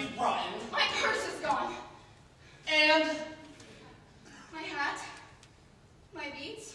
you've brought in. My purse is gone. And? My hat. My beads.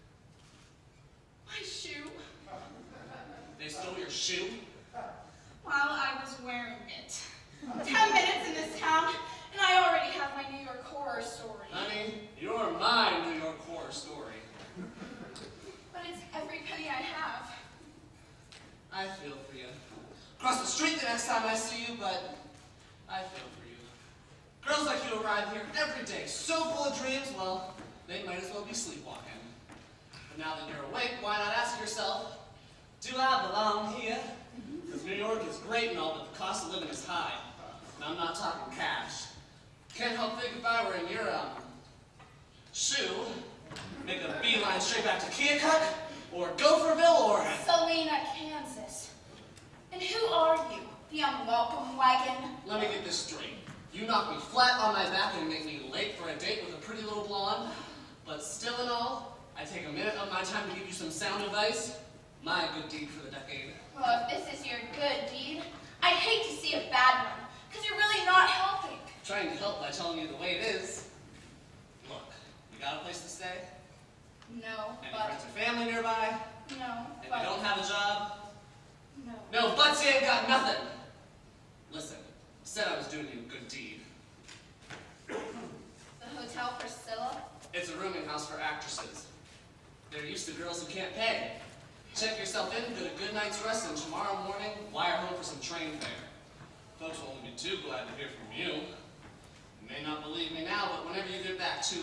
My shoe. They stole your shoe? While I was wearing it. 10 minutes in this town, and I already have my New York horror story. Honey, you're my New York horror story. But it's every penny I have. I feel for you. Cross the street the next time I see you, but I feel for you. Girls like you arrive here every day, so full of dreams, well, they might as well be sleepwalking. But now that you're awake, why not ask yourself, do I belong here? Because New York is great and all, but the cost of living is high. And I'm not talking cash. Can't help think if I were in your, shoe, make a beeline straight back to Keokuk, or Gopherville, or... Salina, Kansas. And who are you? The unwelcome wagon? Let me get this straight. You knock me flat on my back and make me late for a date with a pretty little blonde. But still in all, I take a minute of my time to give you some sound advice. My good deed for the decade. Well, if this is your good deed, I'd hate to see a bad one, because you're really not helping. I'm trying to help by telling you the way it is. Look, you got a place to stay? No, Any but... friends or family nearby? No, And but... you don't have a job? No. No, buts, you ain't got nothing. Listen, said I was doing you a good deed. The Hotel Priscilla? It's a rooming house for actresses. They're used to girls who can't pay. Check yourself in, get a good night's rest, and tomorrow morning, wire home for some train fare. Folks will only be too glad to hear from you. You may not believe me now, but whenever you get back to,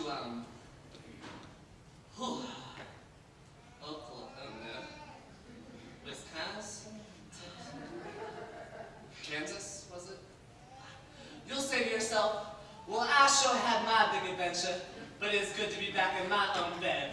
Oklahoma, Wisconsin, Kansas, was it? You'll say to yourself, well, I sure had my big adventure, but it's good to be back in my own bed.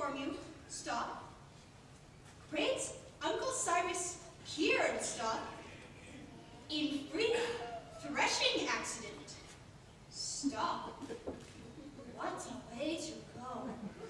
inform you. Stop. Great Uncle Cyrus cured stock in freak threshing accident. Stop. What a way to go.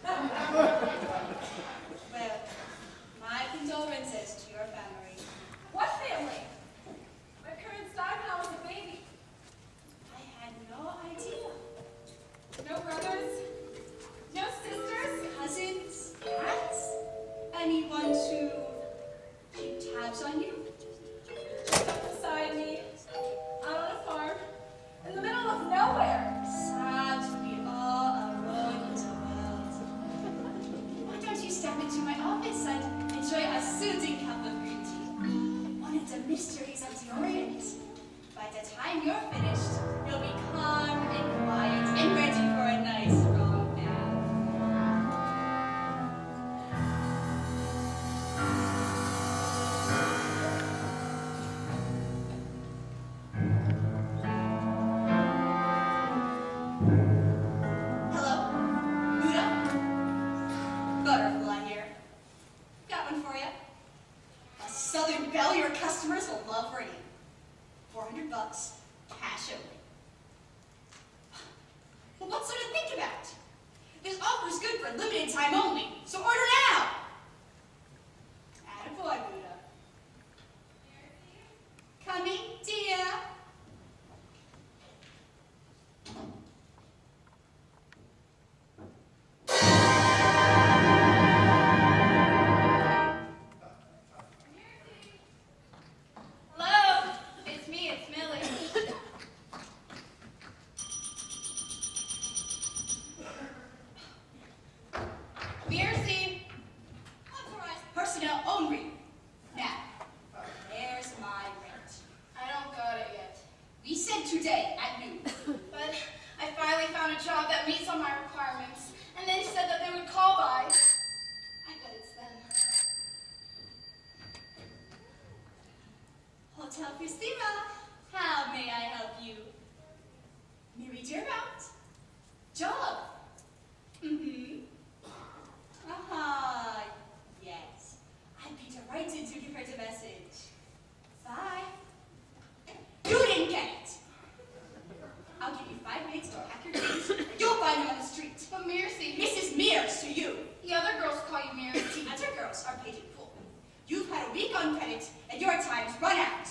Well, my condolences to your family. What family? My parents died when I was a baby. I had no idea. No brothers? No sisters? Cousins? Aunts? Anyone to keep tabs on you? Just up beside me, out on a farm, in the middle of nowhere. Sad to be all alone in the world. Why don't you step into my office and enjoy a soothing cup of green tea? One of the mysteries of the Orient. By the time you're finished, you'll be calm and quiet and ready for a nice long nap. Hello? Buddha? Butterfly here. Got one for you. A Southern belle your customers will love ringing. $400, cash only. Well, what's there to think about? This offer's good for a limited time only, so order now! Attaboy, Buddha. Coming, dear. Hello, it's me, it's Millie. Meersy. Authorized personnel only. Now, there's my rent. I don't got it yet. We said today at noon. But I finally found a job that meets all my requirements, and they said that they would call by. I bet it's them. Hotel Christina, how may I help you? Mary Dillmount? Job? Mm-hmm. Aha, yes. I'd be delighted to give her the message. Bye. You didn't get it! I'll give you 5 minutes to pack your things, or you'll find them on the street. But Meersy, Mrs. Meers to you. the other girls call you Meers. The other girls are paid in full. You've had a week on credit, and your time's run out.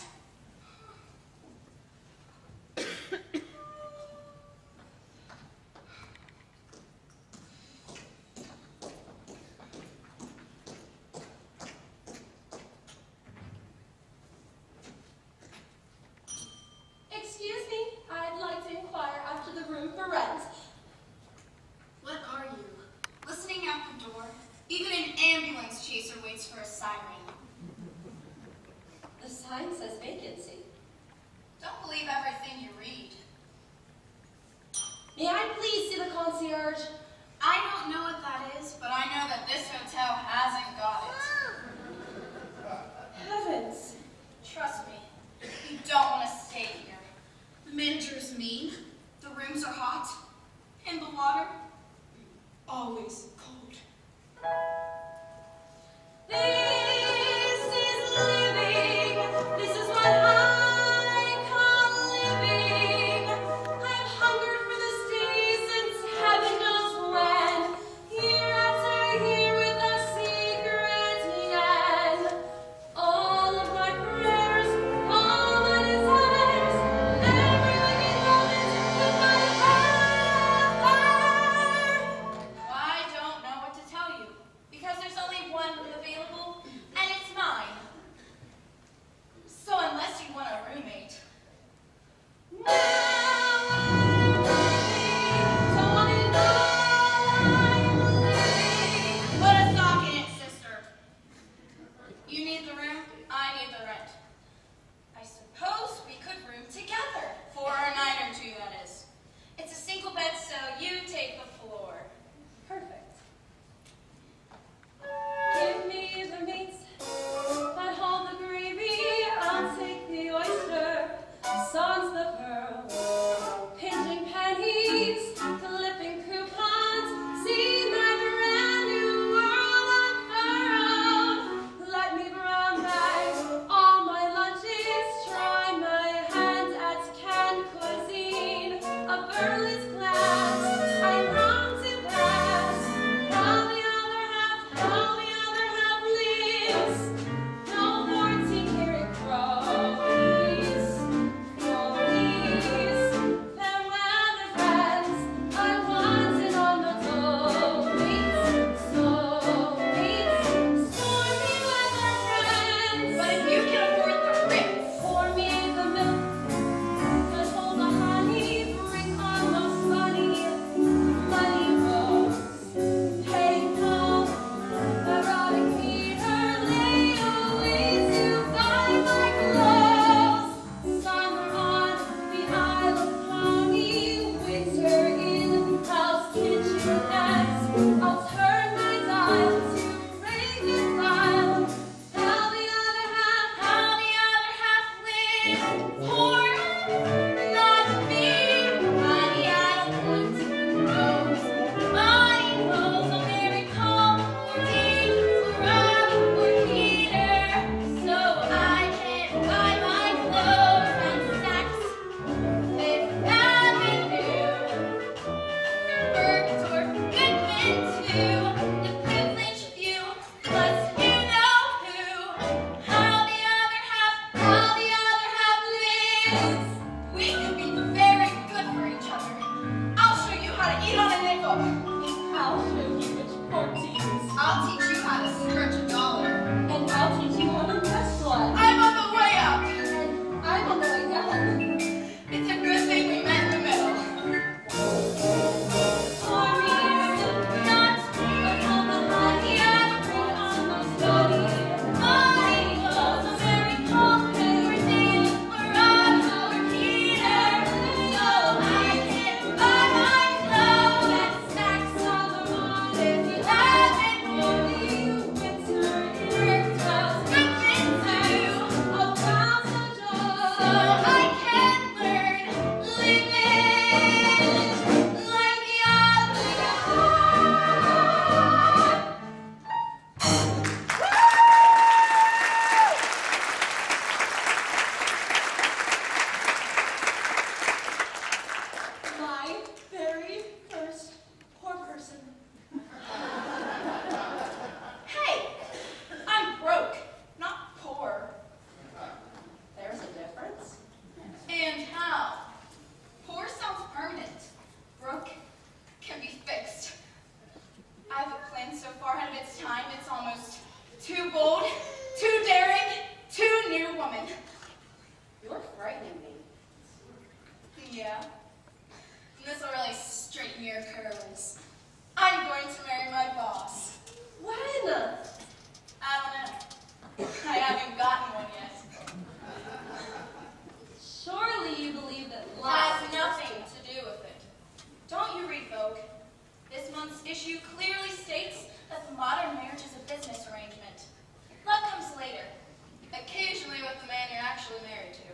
Excuse me, I'd like to inquire after the room for rent. What are you? Listening out the door? Even an ambulance chaser waits for a siren. The sign says vacancy. Don't believe everything you read. May I please see the concierge? I don't know what that is, but I know that this hotel hasn't got it. Heavens. Trust me, you don't want to stay here. The manager's mean, the rooms are hot, and the water, always cold. This is living. This is what I call living. I've hungered for this day since heaven knows when. Year after year with a secret end. All of my prayers, all my desires, every wicked moment with my heart. I don't know what to tell you, because there's only one room available, And I'll show you which port to use. I'll teach you how to stretch a dollar. And I'll teach you how to invest one. I'm on the way up. And I'm on the way down. It's a good thing we met in the middle. For me, it's not but all the money I bring on those bodies. Money goes a very complicated deal. We're on our Peter. So I can buy my clothes and snacks on the road. If you haven't really winter in town, skip into a thousand doors. So I can learn living like the other. My very first poor person. Hey, I'm broke, not poor. There's a difference. And how? Poor sounds permanent. Broke can be fixed. I have a plan so far ahead of its time, it's almost too bold, too daring, too new woman. You're frightening me. Yeah. And this will really straighten your curls. I'm going to marry my boss. When? I don't know. I haven't gotten one yet. Surely you believe that That love has nothing to do with it. Don't you read Vogue? This month's issue clearly states that the modern marriage is a business arrangement. Love comes later, occasionally with the man you're actually married to.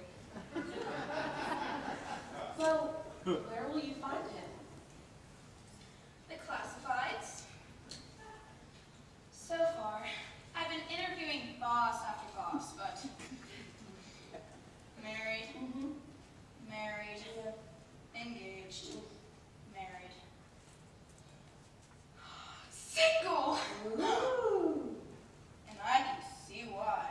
So, where will you find him? The classifieds. So far, I've been interviewing boss after boss, but married, married, engaged, married. Single! Ooh. And I can see why.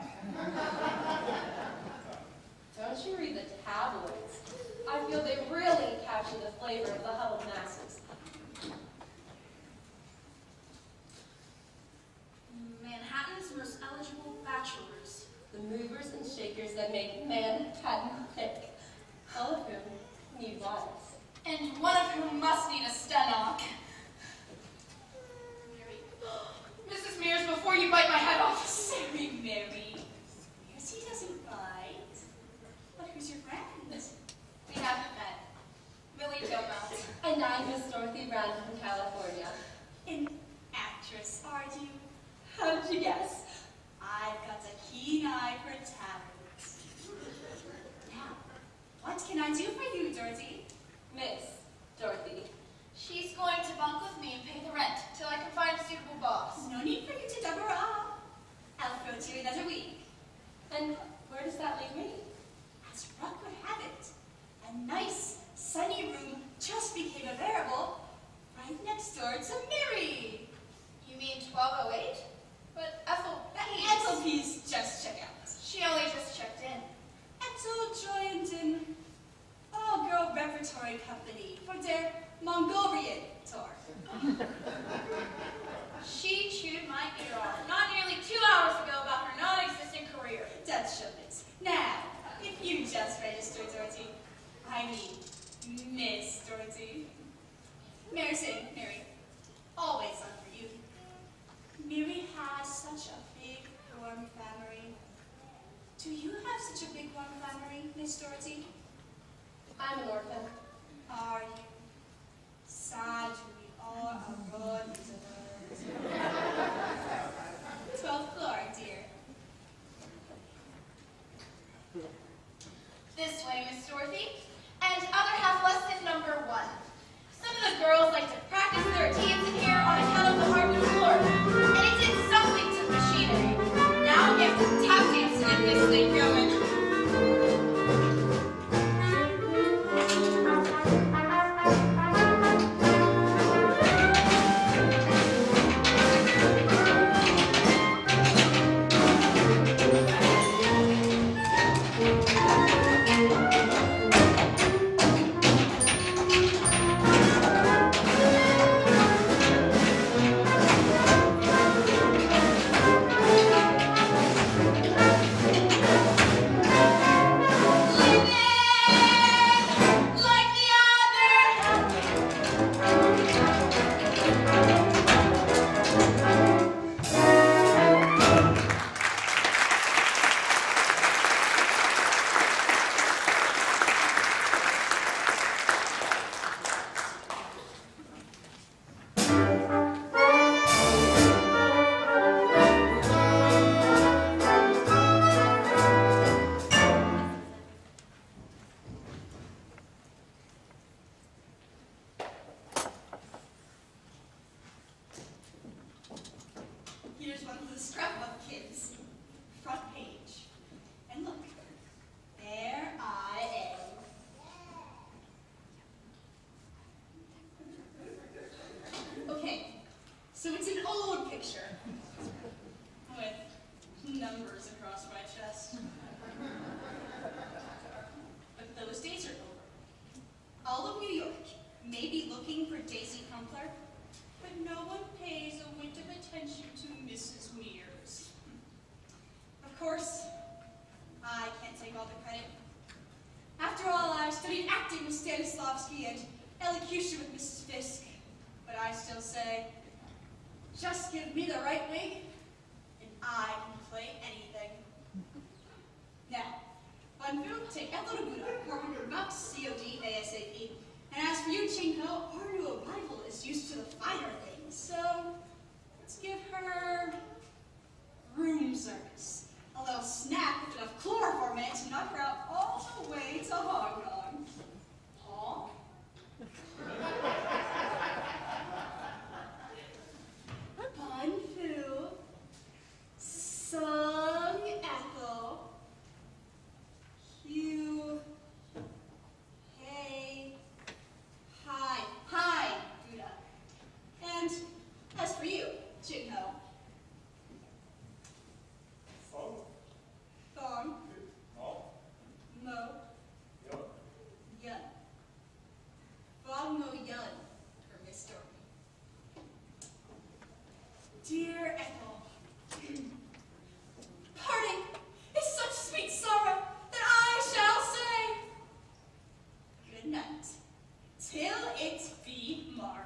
Don't you read the tabloids? I feel they really capture the flavor of the huddled masses. Manhattan's most eligible bachelors. The movers and shakers that make Manhattan tick. All of whom need wives. And one of whom must need a stenok. Mrs. Meers, before you bite my head off, Sorry, Mary. Yes, he doesn't bite. But who's your friend? we haven't met. Millie Dillmount. And I'm Miss Dorothy Brown from California. An actress, are you? How did you guess? I've got a keen eye for talent. Now, what can I do for you, Dorothy? Miss Dorothy. She's going to bunk with me and pay the rent till I can find a suitable boss. No need for you to double up. I'll throw to you another week. And where does that leave me? As luck would have it, a nice, sunny room just became available right next door to Mary. You mean 1208? But Ethel, Ethel's just check out. she only just checked in. Ethel joined an all-girl repertory company for their Mongolian tour. She chewed my ear off not nearly 2 hours ago about her non-existent career. That's showbiz. Now, if you just registered, Dorothy, I mean, Miss Dorothy. Mary, always on for you. Mary has such a big, warm family. Do you have such a big, warm family, Miss Dorothy? I'm an orphan. Are you? Sad we all are born scrapbook, kids. Front page. And look, there I am. Okay, so it's an old picture with numbers across my chest. But those days are over. All of New York may be looking for Daisy Humpler, but no one pays a whit of attention to Mrs. Meers. Of course, I can't take all the credit. After all, I studied acting with Stanislavski and elocution with Mrs. Fisk, but I still say, just give me the right wig, and I can play anything. Now, Bunfu, take Ethel to Buddha, 400 bucks, COD, ASAP. And as for you, Ching, our new arrival is used to the finer things, so let's give her room service. A little snack with enough chloroform in it to knock her out all the way to Hong Kong. Aw. Bunfu, sung Ethel, you, hey, hi, Buddha. And as for you, Jingho. Thong. Mo. Yun. Thong Mo Yun, for Miss Dorothy. Dear Ethel, parting is such sweet sorrow that I shall say good night, till it be morrow.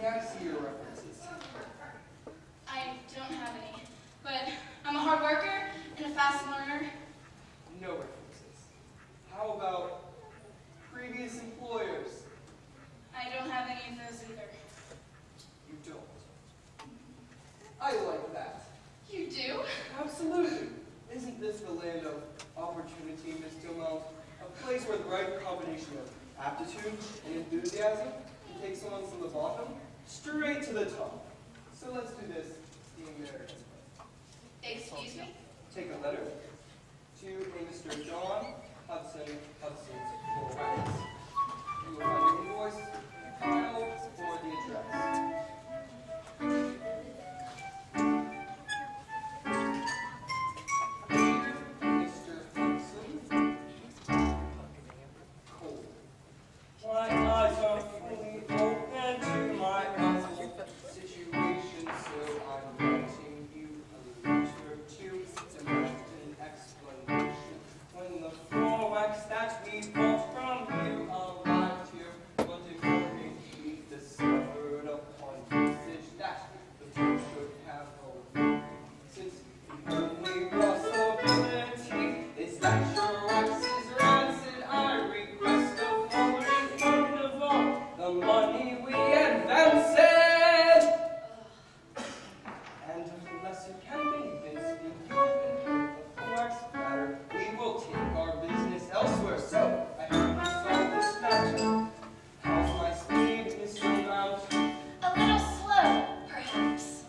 May I see your references? I don't have any, but I'm a hard worker and a fast learner. No references. How about previous employers? I don't have any of those either. You don't. I like that. You do? Absolutely. Isn't this the land of opportunity, Miss Dillmount? A place where the right combination of aptitude and enthusiasm can take someone from the bottom straight to the top. So let's do this the American way. Excuse me? Take a letter to a Mr. John Hudson's Florence. You will find an invoice, file, or the address. Dear Mr. Hudson, Cole. My eyes are fully open to my awful Situation, so I'm writing you a letter to demand an explanation. when the Florex that we bought from you arrived here. But according we discovered upon usage that the two should have a since the only Possibility is that your wax is rancid. I request a full refund of all the money we advanced. And unless you can convince me you've been hurt the Florex matter, we will take our business elsewhere. So I hope you solve this matter. How's my speed, Mr. Mount? A little slow, perhaps.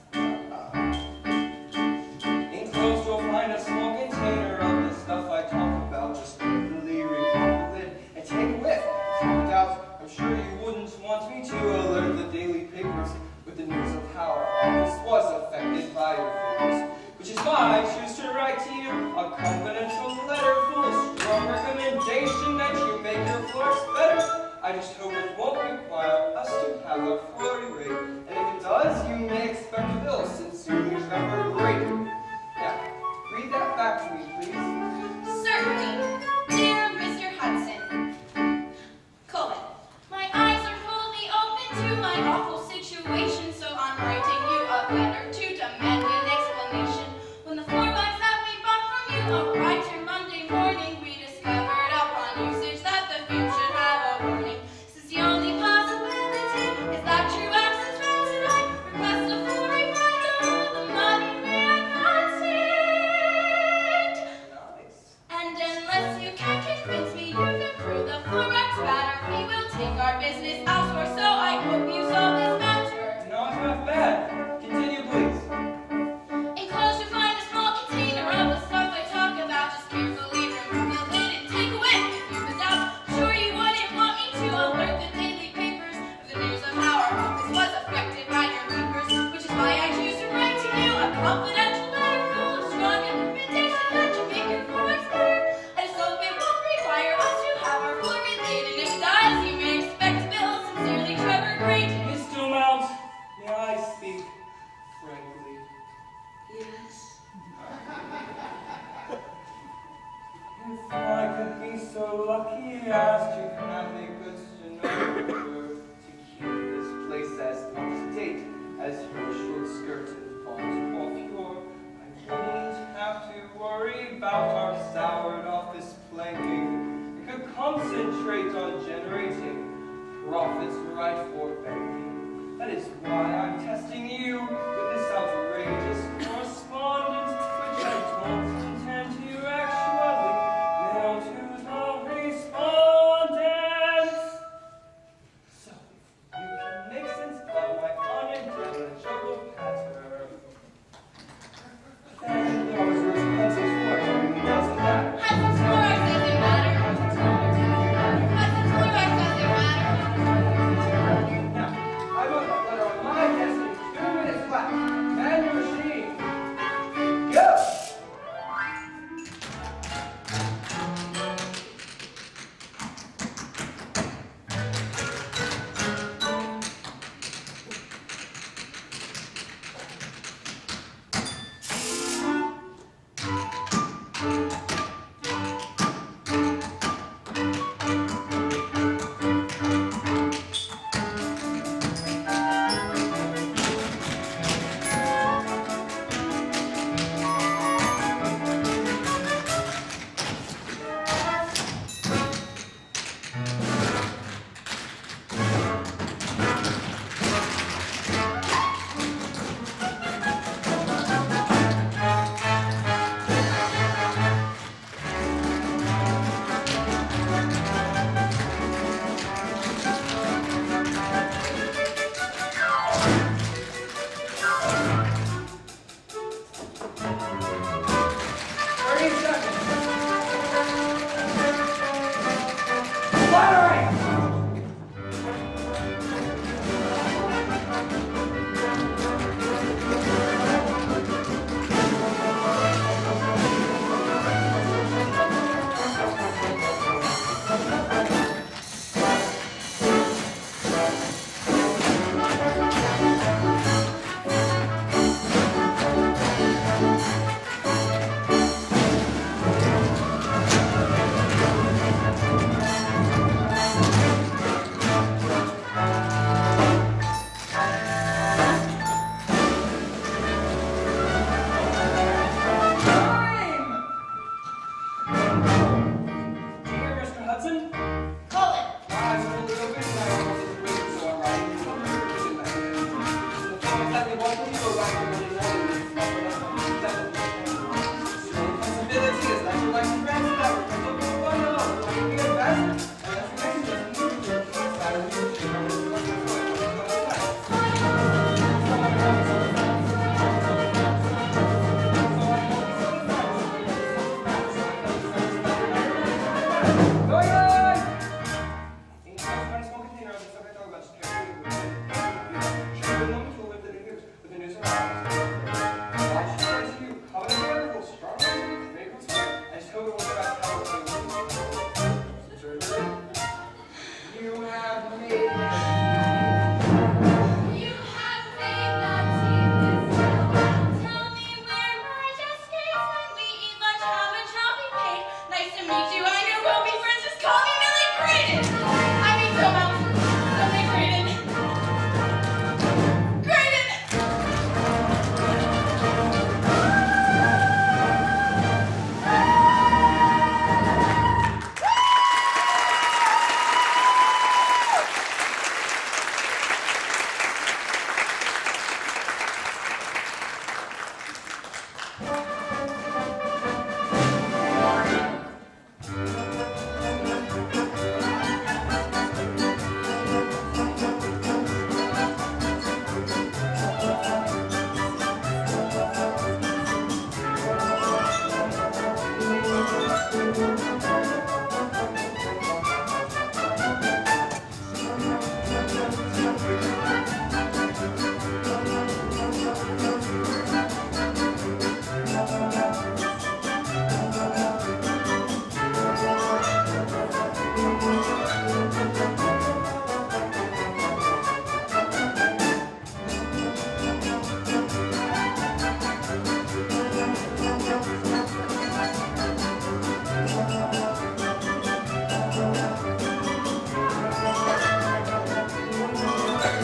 Enclosed you'll find a small container of the stuff I talk about. Just easily remove the lid and take a whiff. No doubt, I'm sure you wouldn't want me to alert the daily papers with the news of how our office was affected by your figures. Which is why I choose to write to you a confidential letter full of strong recommendation that you make your floors better. I just hope it won't require us to have a floor rate. And if it does, you may expect a bill. Sincerely, Trevor Brady. Now, read that back to me, please. Certainly. Dear Mr. Hudson, colon, my eyes are fully open to my awful situation, so I'm writing you a letter to demand an explanation. When the floor bags that we bought from you arrived here Monday morning, we discovered upon usage that the fume should have a warning. Since the only possibility is that your wax is rancid, I request a full refund of all the money we advanced. Nice. And unless you can convince me you've improved the Florex matter, we will take our business elsewhere, so I hope you solve this matter. Not half bad. Continue, please. Enclosed you find a small container of the stuff I talk about. Just carefully remove the lid and take a whiff. If you was out, sure you wouldn't want me to alert the daily papers of the news of how our office was affected by your papers. Which is why I choose to write to you a confidential letter full of strong recommendation that you make your Florex better. I just hope it won't require us to have our floor related. And if it does, you may expect a bill. Sincerely, Trevor Grady. Mr. Mount, may I speak frankly? Yes. If I could be so lucky as to have a good stenographer to keep this place as up to date as your short skirt and font coiffure, I wouldn't have to worry about our soured office planking. We could concentrate on generating profits right for banking. That is why I'm testing you with this outrageous correspondence, which I don't intend to actually mail to the respondents. So, you can make sense of my unintelligible patter. Then there was Ruth Hudson's Florex, doesn't that? Hudson's Florex doesn't matter. Hudson's Florex doesn't matter. Now, I wrote that letter on my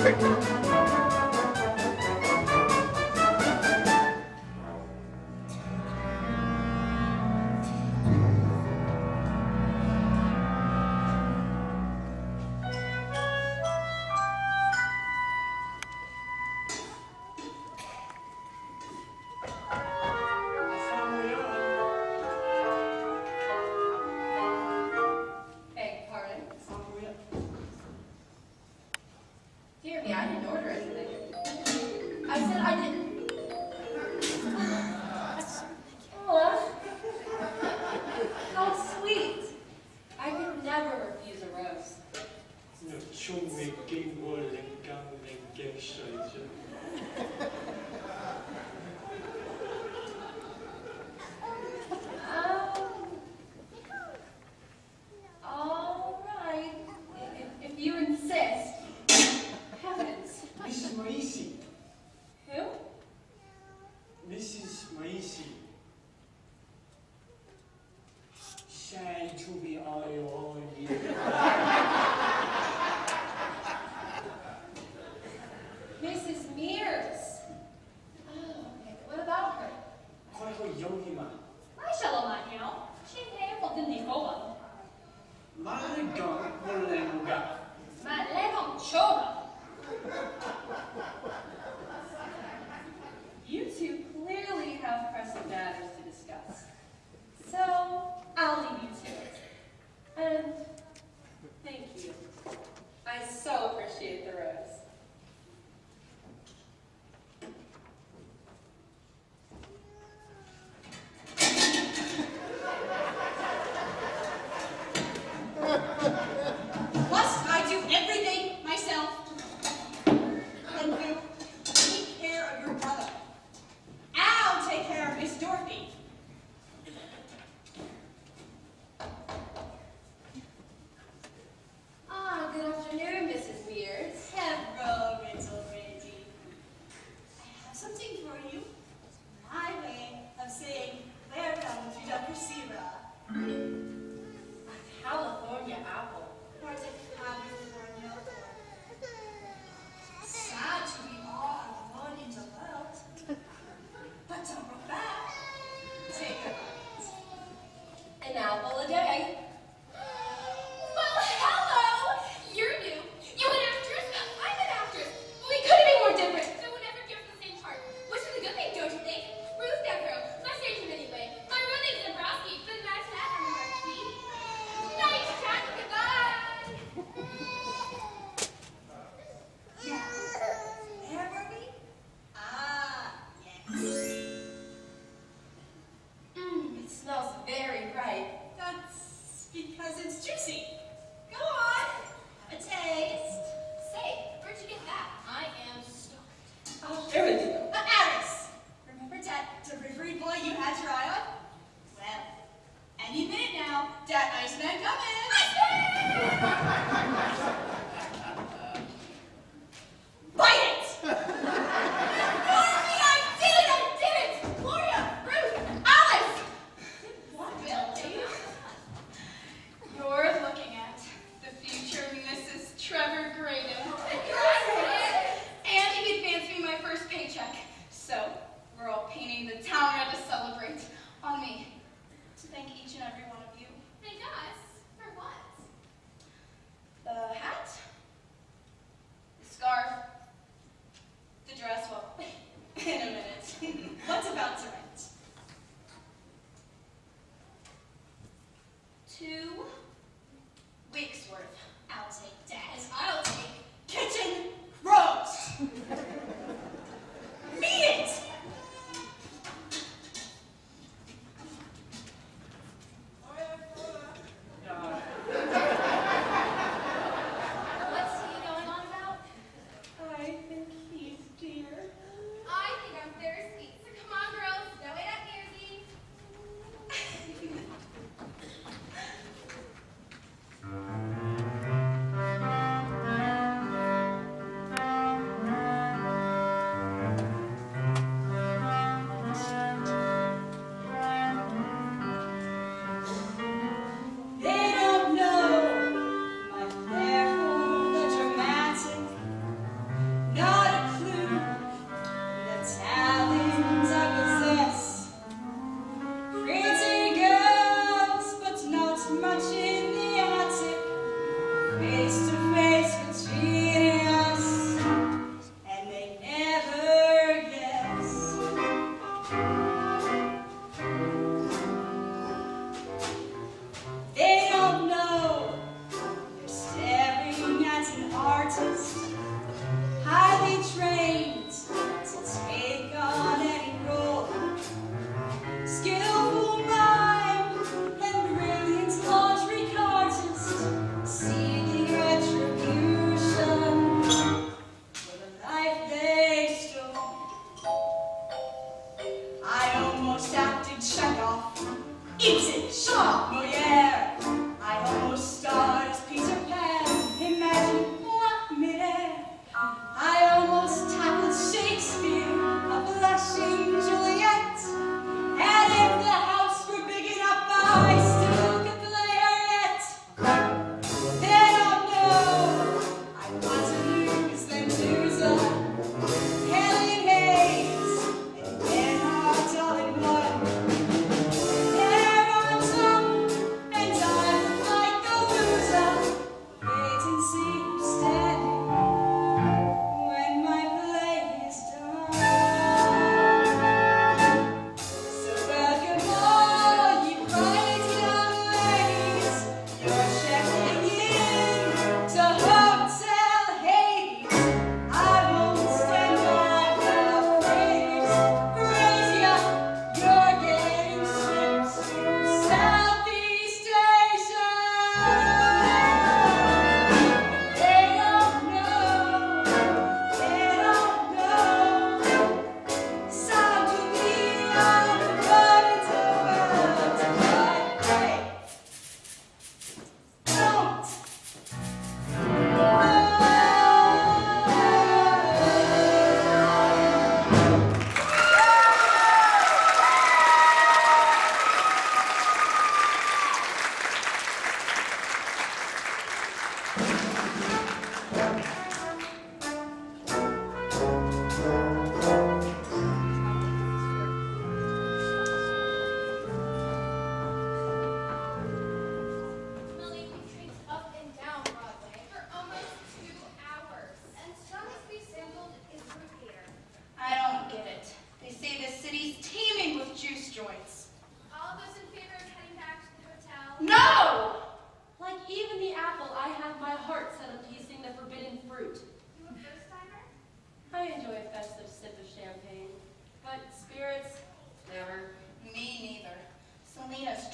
Mrs. Meers. Oh, okay. What about her? 佢係個有意嘛？ 為什麼嘛要？今天我跟你講啊。 馬你講我靚㗎。 馬靚唔錯㗎。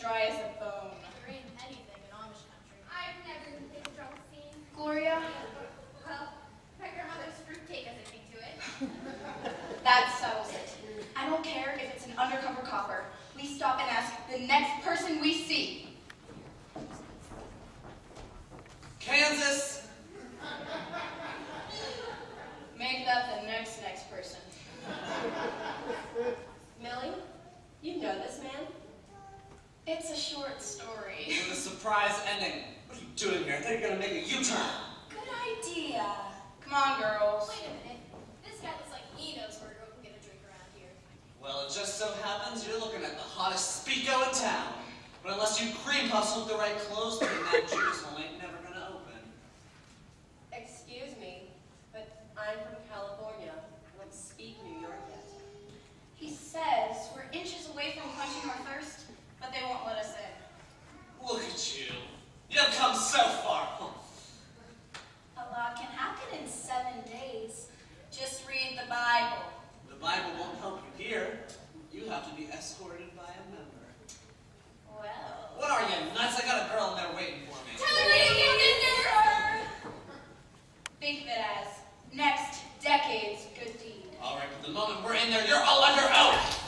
dry as a bone. There ain't anything in Amish country. I've never been to drum scene. Gloria? Well, my grandmother's fruitcake has a thing to it. That settles it. I don't care if it's an undercover copper. We stop and ask the next person we see. Kansas! Make that the next person. Millie, you know this man? It's a short story. With a surprise ending. What are you doing here? I think you're gonna make a U-turn. Good idea. Come on, girls. Wait a minute. This guy looks like he knows where to go and get a drink around here. Well, it just so happens you're looking at the hottest speako in town. But unless you cream hustle with the right clothes, then that juice hole ain't never gonna open. Excuse me, but I'm from California. I don't speak New York yet. He says we're inches away from quenching our thirst, but they won't let us in. Look at you. You've come so far. A lot can happen in 7 days. Just read the Bible. The Bible won't help you here. You have to be escorted by a member. Well. What are you, nuts? I got a girl in there waiting for me. Tell her to get her! Think of it as next decade's good deed. All right, but the moment we're in there, you're all under oath.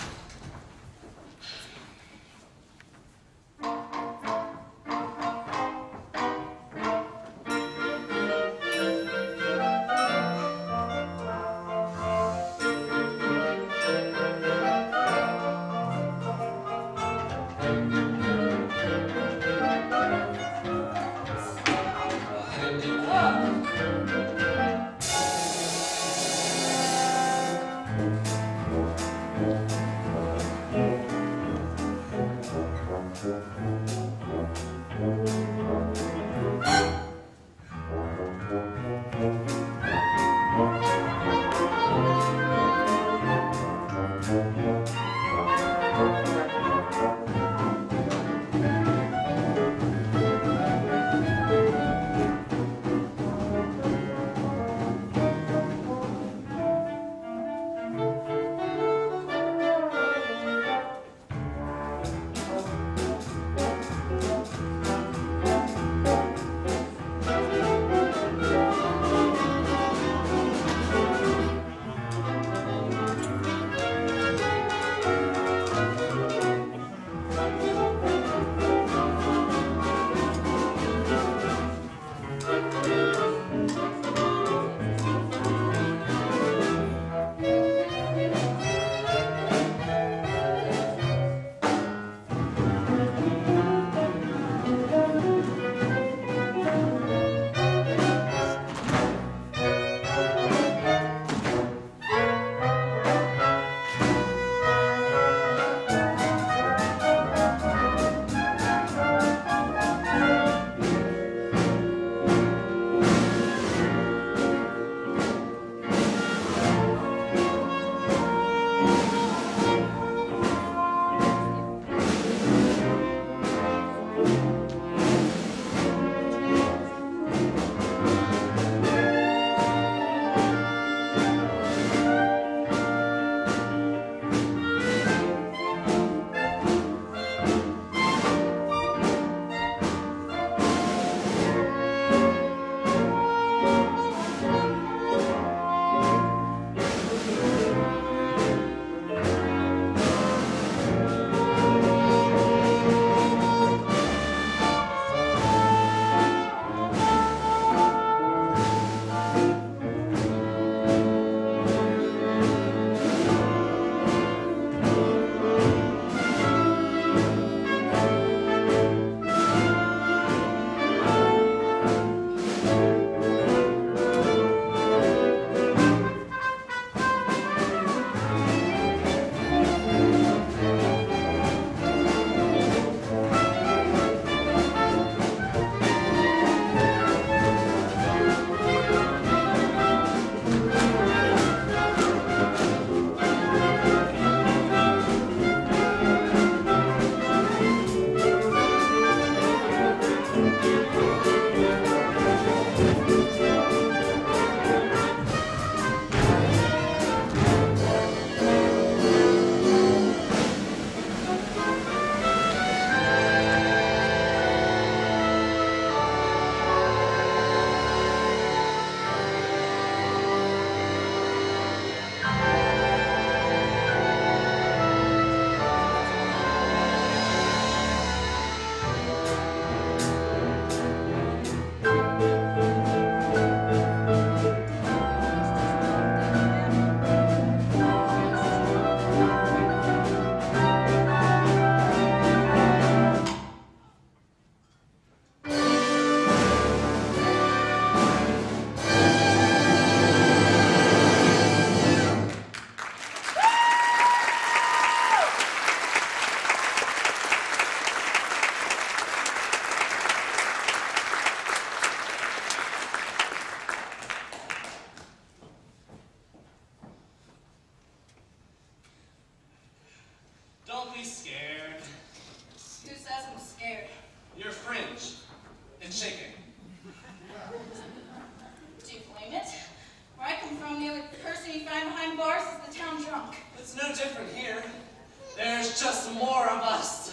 the town drunk. It's no different here. There's just more of us.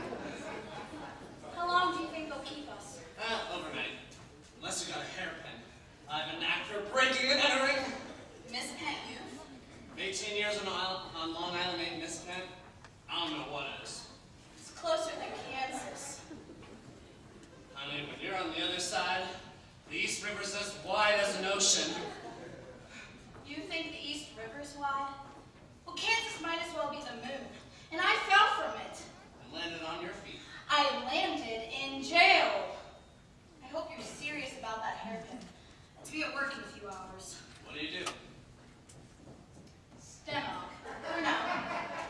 How long do you think they'll keep us? Overnight. Unless you got a hairpin. I have a knack for breaking and entering. Miss Pent Youth? 18 years on Long Island ain't Miss Pent. I don't know what it is. It's closer than Kansas. Honey, when you're on the other side, the East River's as wide as an ocean. You think the East River's wide? Well, Kansas might as well be the moon. And I fell from it. And landed on your feet. I landed in jail. I hope you're serious about that hairpin. To be at work in a few hours. What do you do? Steno. For now.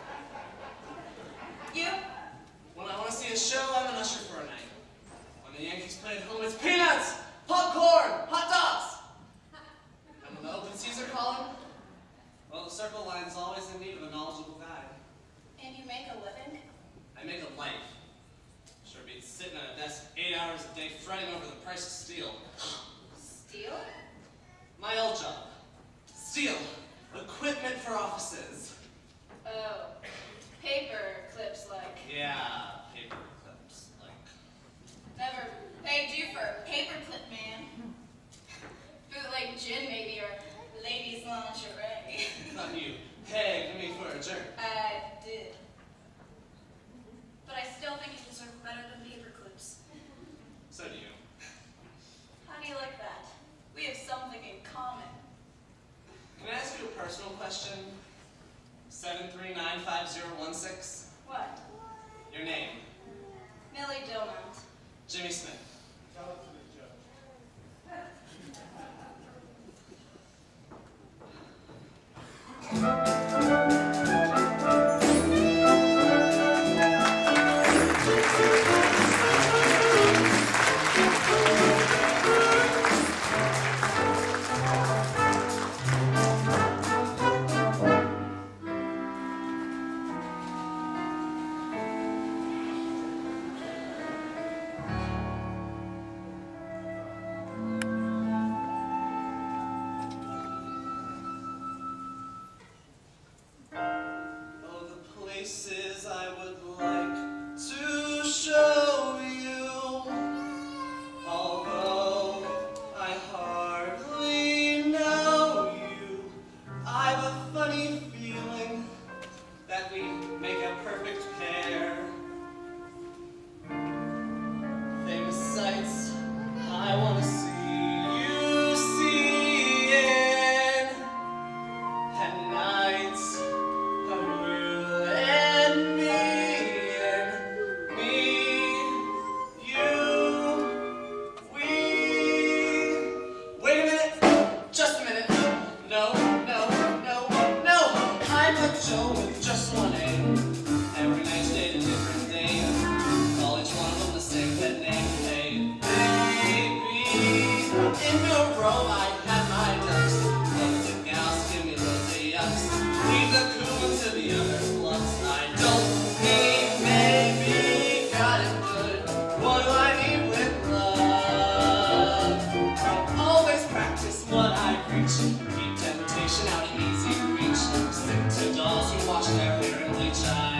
You? When I want to see a show, I'm an usher for a night. When the Yankees play at home, it's peanuts, popcorn, hot dogs. And when the open seas are calling, well, the circle line's always in need of a knowledgeable guide. And you make a living? I make a life. Sure beats sitting at a desk 8 hours a day fretting over the price of steel. Steel? My old job. Steel. Equipment for offices. Oh. Paper clips like. Yeah, paper clips, like. Never paid you for a paperclip, man. Bootleg gin, maybe, or ladies' lingerie. Not you. Pegged me for a jerk. I did. But I still think you deserve better than paper clips. So do you. How do you like that? We have something in common. Can I ask you a personal question? 7395016. What? Your name? Millie Dillmount. Jimmy Smith. Tell it to the judge. Keep temptation out of easy reach. Stick to dolls who wash their hair and bleach out.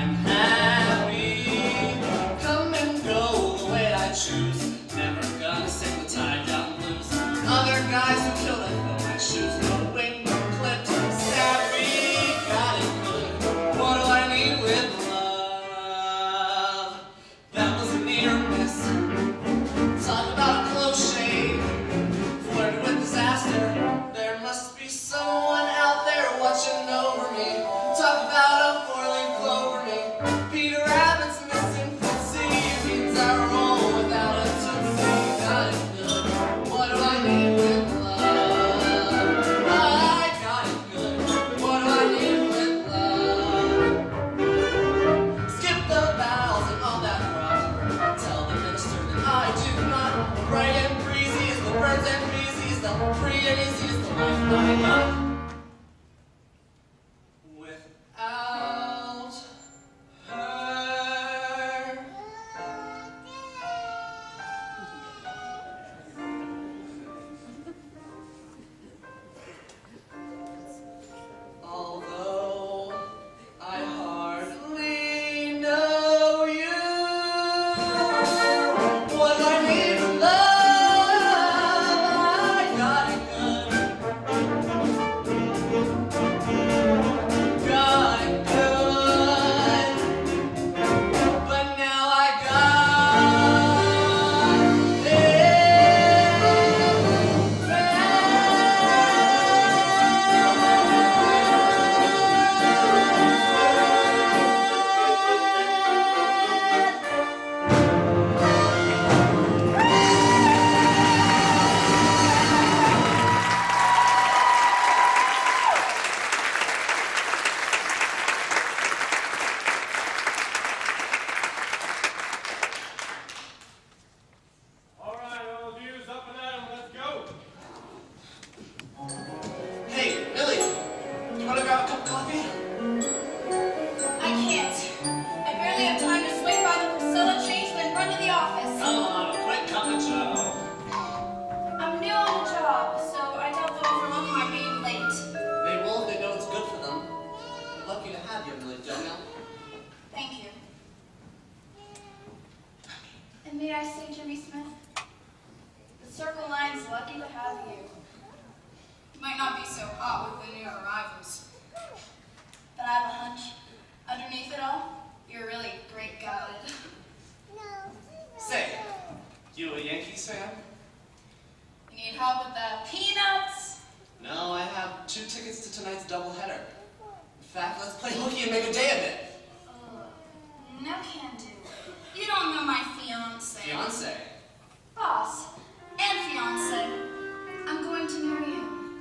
talk with the new arrivals. But I have a hunch. Underneath it all, you're really great guided. Say, you a Yankees fan? You need help with the peanuts? No, I have 2 tickets to tonight's doubleheader. In fact, let's play hooky and make a day of it. No can do. You don't know my fiance. Fiance? Boss and fiance. I'm going to marry him.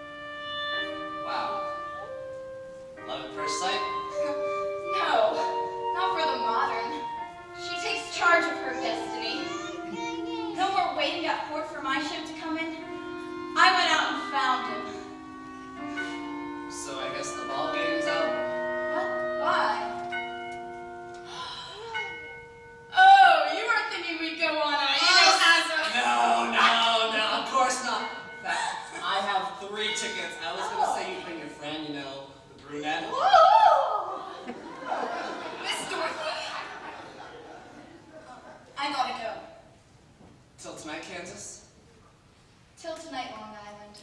Wow. Love at first sight? No, not for the modern. She takes charge of her destiny. No more waiting at port for my ship to come in. I went out and found him. So I guess the ball game's out? What? Why? Oh, you weren't thinking we'd go on a No, of course not. In fact, I have 3 tickets. I was gonna say you bring your friend, you know, the brunette. Miss Dorothy. I gotta go. Till tonight, Kansas? Till tonight, Long Island.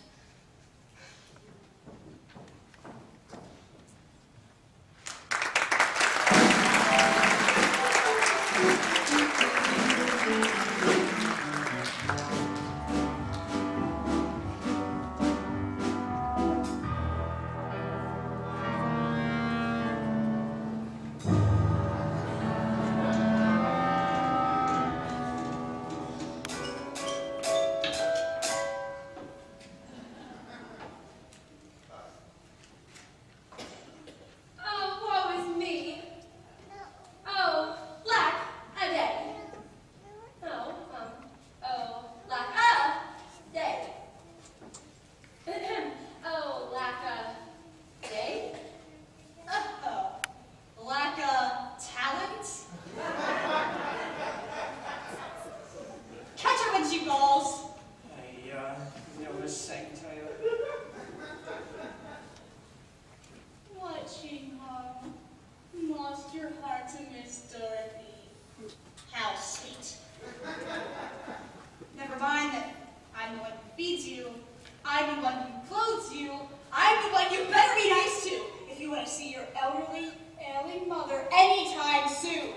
What, Ching? Lost your heart to Miss Dorothy. How sweet. Never mind that I'm the one who feeds you. I'm the one who clothes you. I'm the one you better be nice to if you want to see your elderly, ailing mother anytime soon.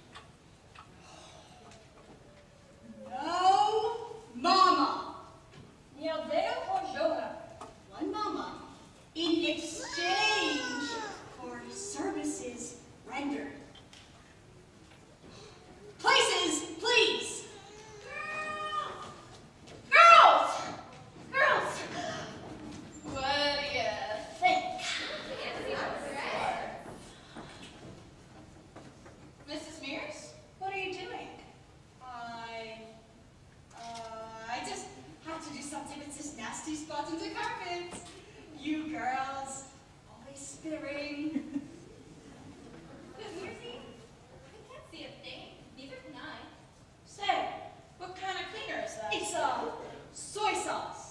No, Mama. Now there or Jonah. One Mama in exchange for services rendered. Places, please. Girls! Girls! What do you think? Mrs. Meers, what are you doing? I just have to do something with this nasty spot in the carpet. You girls, always spitting. Meersy, I can't see a thing. Neither can I. Say, what kind of cleaner is that? It's soy sauce.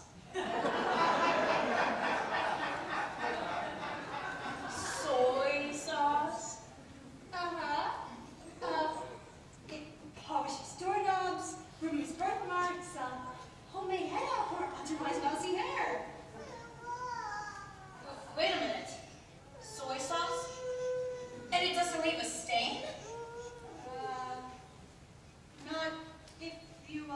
Soy sauce? It polishes doorknobs, removes birthmarks, homemade head out for otherwise mousy hair. Wait a minute. Soy sauce? And it doesn't leave a stain? Not if you,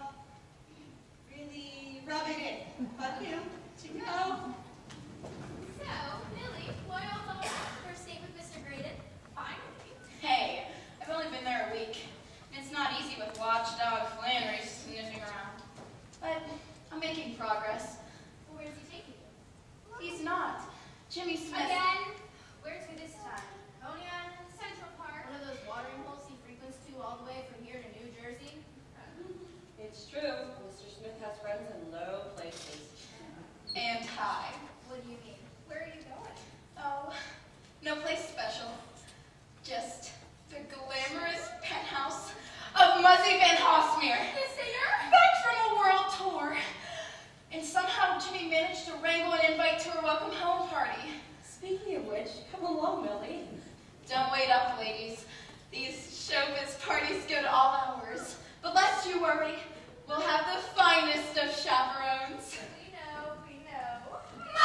really rub it in. But, you know. So, Millie, why all the first date with Mr. Graydon? Finally. Hey, I've only been there a week. And it's not easy with watchdog Flannery sniffing around. But I'm making progress. Well, where's he taking you? He's not. Jimmy Smith. Again? Where to this time? Coney Island, Central Park? One of those watering holes he frequents to all the way from here to New Jersey? It's true. Mr. Smith has friends in low places. And high. What do you mean? Where are you going? Oh, no place special. Just the glamorous penthouse of Muzzy Van Hosmeer. The singer? Back from a world tour. And somehow Jimmy managed to wrangle an invite to her welcome home party. Speaking of which, come along, Millie. Don't wait up, ladies. These showbiz parties go to all hours. But lest you worry, we'll have the finest of chaperones. We know, we know.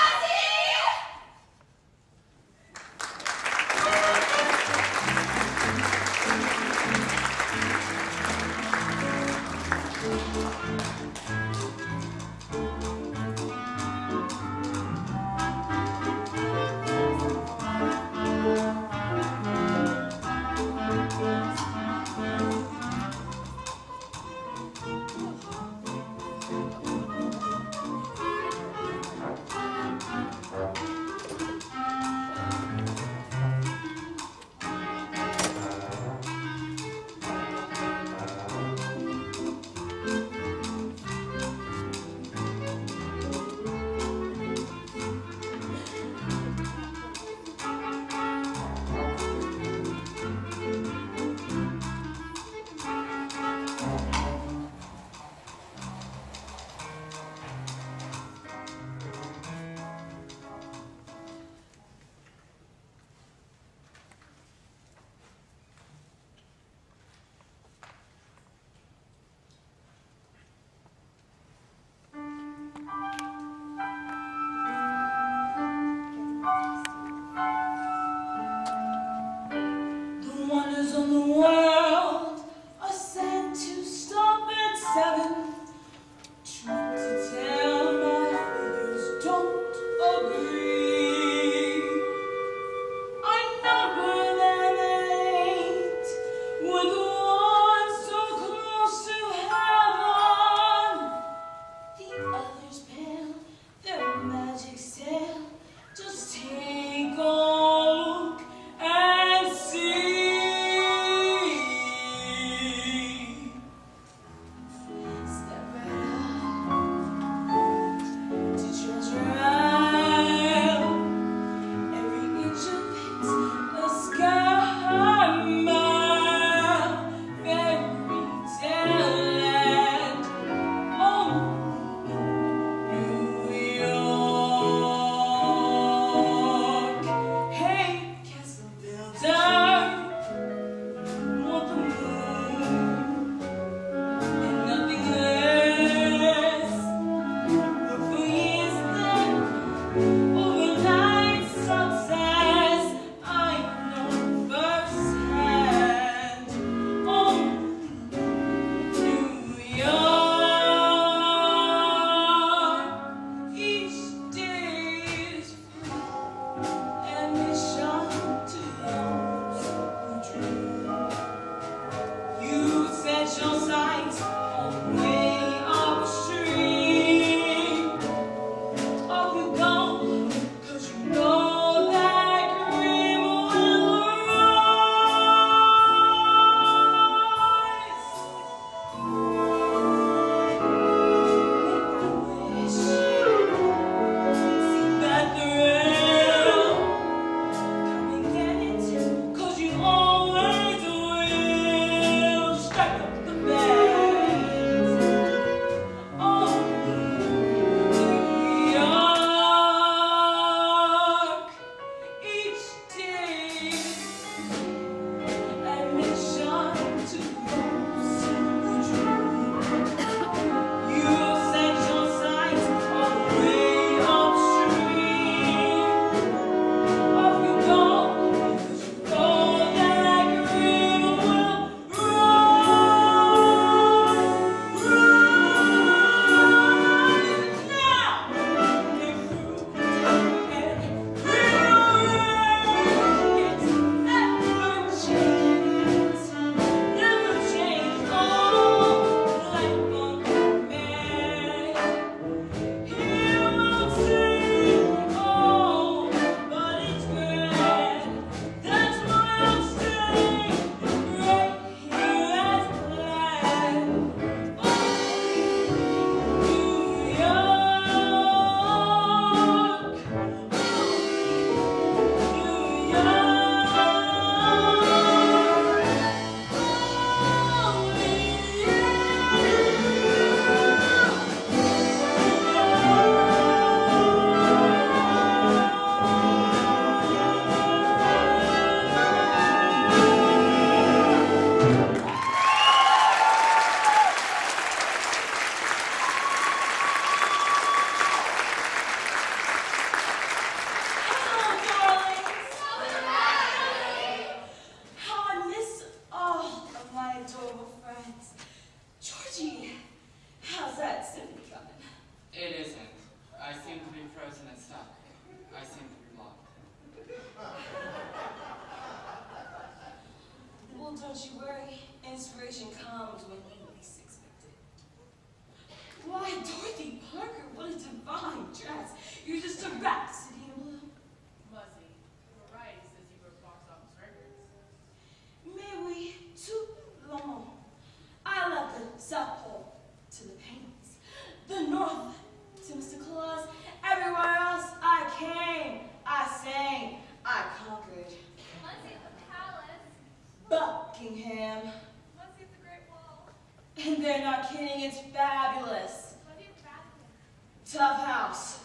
not kidding, it's fabulous. What do you have? Tough house.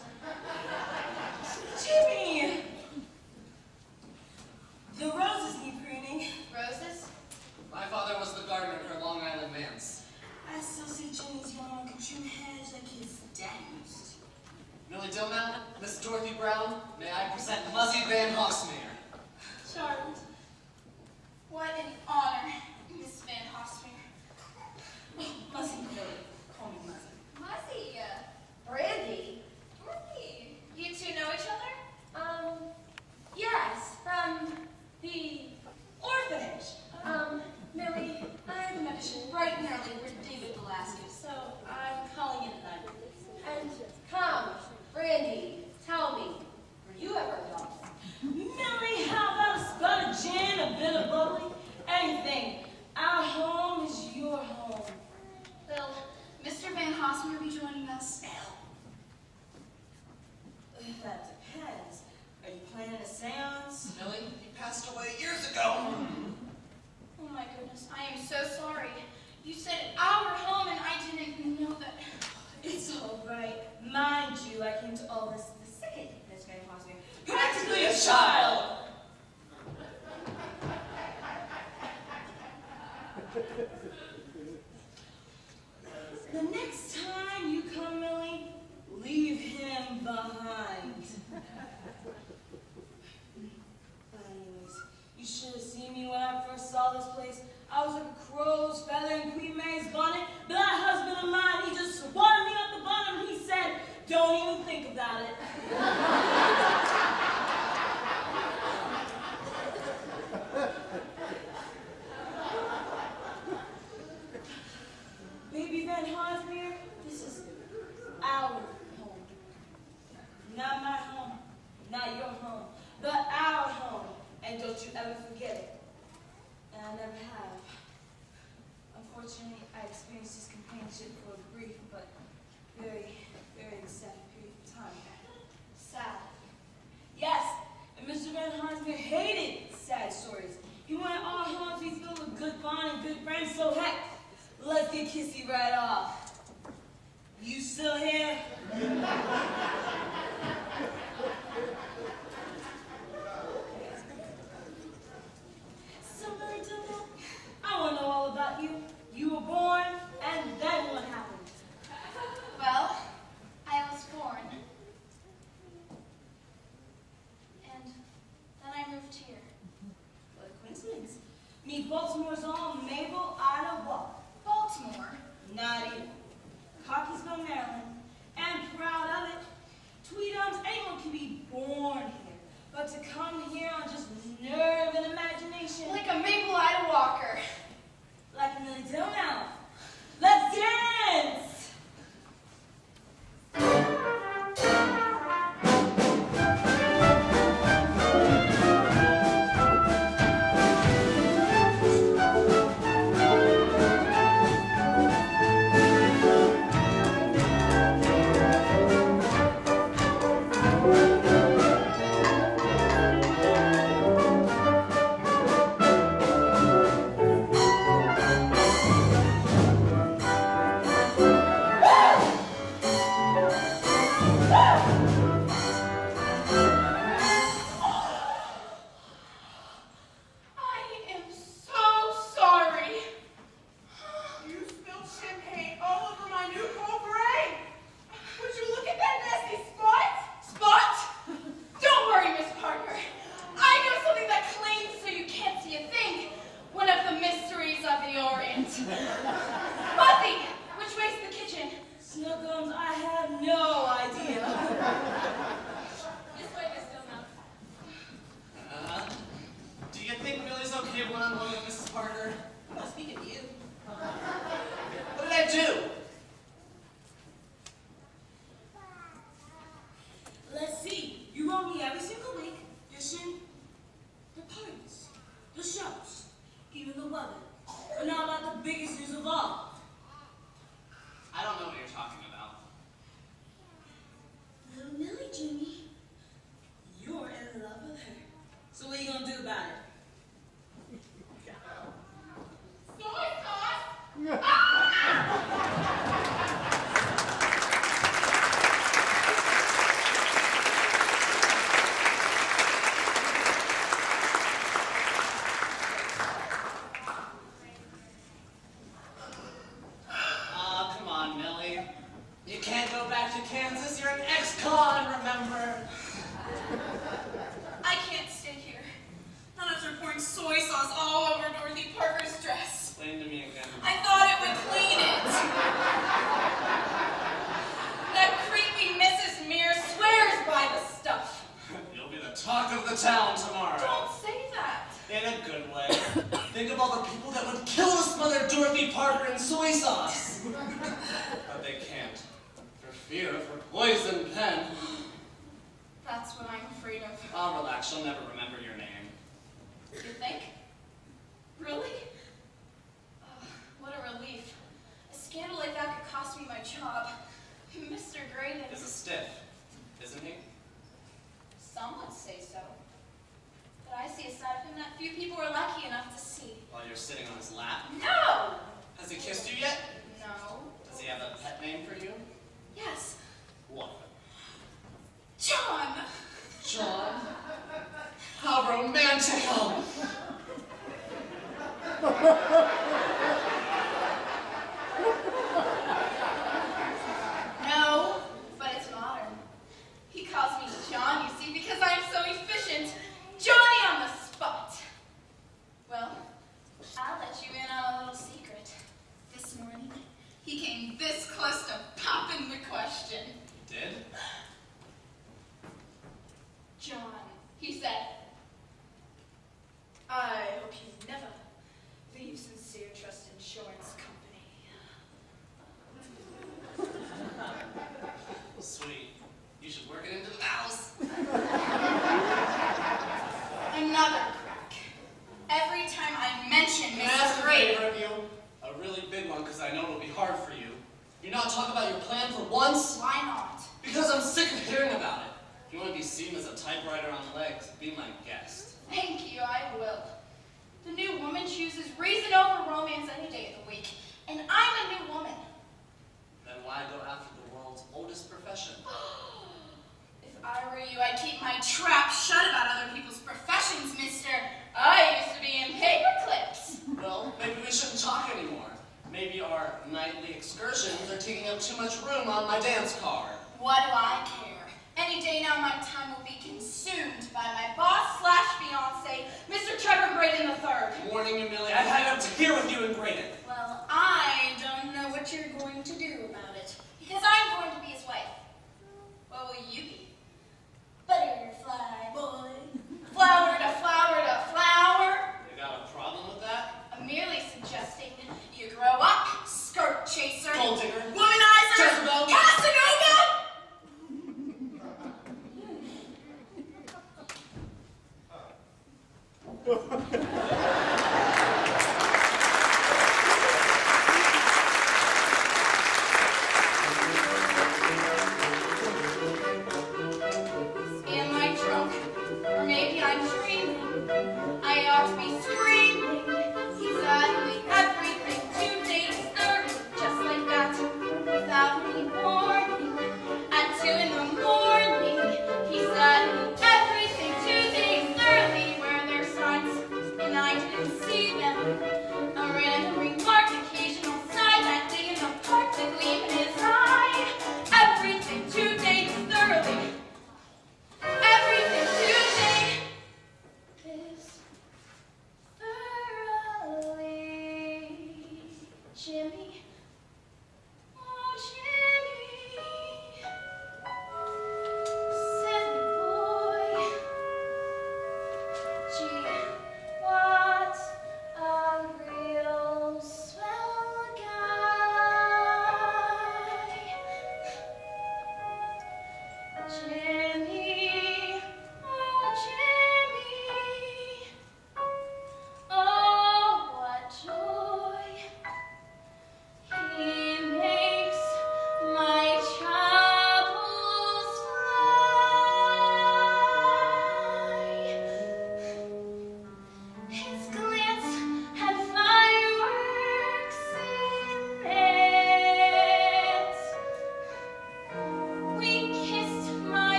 Jimmy! The roses need pruning. Roses? My father was the gardener for Long Island Manse. I still see Jimmy's young, could trim hedge like his dad used. Millie Dillmount, Miss Dorothy Brown, may I present Muzzy Van Hossmeer. Charmed. What an honor, Miss Van Hossmeer. Muzzy, Millie. Call me Muzzy. Muzzy. Brandy? Dorothy. You two know each other? Yes, from the orphanage. Millie, I'm a medication bright and early with David Velasquez, so I'm calling in tonight. And come, Brandy, tell me, were you ever a dog? Millie, how about a spot of gin, a bit of bubbly, anything. Our home is your home. Will Mr. Van Hossmeer be joining us? That depends. Are you planning a seance? Millie, he passed away years ago. Oh my goodness, I am so sorry. You said our home and I didn't know that. It's all right. Mind you, I came to all this the second Miss Van Hossmeer. Practically a child! The next time you come, Millie, leave him behind. But anyways, you should have seen me when I first saw this place. I was like a crow's feather in Queen Mary's bonnet, but that husband of mine, he just wanted me up the bottom. He said, don't even think about it. Baby Van Hossmeer, this is our home. Not my home, not your home, but our home. And don't you ever forget it. And I never have. Unfortunately, I experienced his companionship for a brief but very, very sad period of time. Sad. Yes, and Mr. Van Hossmeer hated sad stories. He wanted our homes to be filled with good bond and good friends, so heck, let's get kissy right off. You still here? Somebody tell me. I want to know all about you. You were born, and then what happened? Well, I was born. And then I moved here. What a coincidence. Meet Baltimore's own Mabel Ida Walker. Baltimore. Not even. Cockeysville, Maryland, and proud of it. Tweedums, anyone can be born here, but to come here on just nerve and imagination, Like a Maple Ida Walker. like a Millie Dillmount. Let's dance! talk of the town tomorrow. Don't say that. In a good way. Think of all the people that would kill to smother Dorothy Parker in soy sauce. But they can't, for fear of her poison pen. That's what I'm afraid of. Oh, relax, she'll never remember your name. You think? Really? What a relief. A scandal like that could cost me my job. Mr. Graydon Is a stiff, isn't he? Some would say so. But I see a side of him that few people are lucky enough to see. While you're sitting on his lap? No! Has he kissed you yet? No. Does he have a pet name for you? Yes. What? John! John? How romantical! No, but it's modern. He calls me John, you see, because I am so efficient. Johnny on the spot. Well, I'll let you in on a little secret. This morning, he came this close to popping the question. Did? John, he said, I hope you never leave Sincere Trust Insurance Company. Sweet. You should work it into the house. Another crack. Every time I mention Can I ask Mr. a Graydon. favor of you? A really big one, because I know it'll be hard for you. You not talk about your plan for once? Why not? Because I'm sick of hearing about it. If you want to be seen as a typewriter on legs, be my guest. Thank you, I will. The new woman chooses reason over romance any day of the week. And I'm a new woman. Then why go after the world's oldest profession? If I were you, I'd keep my trap shut about other people's professions, mister. I used to be in paper clips. Well, maybe we shouldn't talk anymore. Maybe our nightly excursions are taking up too much room on my dance card. What do I care? Any day now, my time will be consumed by my boss/fiancé, Mr. Trevor Graydon III. Warning you, Millie, I've had enough to hear with you in Graydon. Well, I don't know what you're going to do about it, because I'm going to be his wife. What will you be? Butterfly boy. Flower to flower to flower. You got a problem with that? I'm merely suggesting you grow up, skirt chaser, Gold digger, womanizer, Jezebel, Casanova. Am I drunk? Or maybe I'm dreaming. I ought to be screaming. He's ugly, everything, 2 days, 30, just like that, without any warning. At 2 in the morning, he's ugly, everything, 2 days, 30, where there's signs, and I didn't see them. A random remark, occasional sign, that day in the park, the gleam in his eye. Everything, 2 days, 30. Everything today is thoroughly.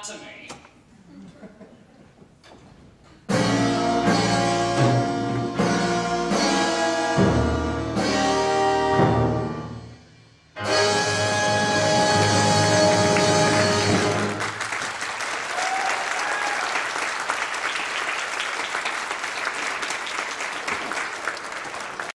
to me.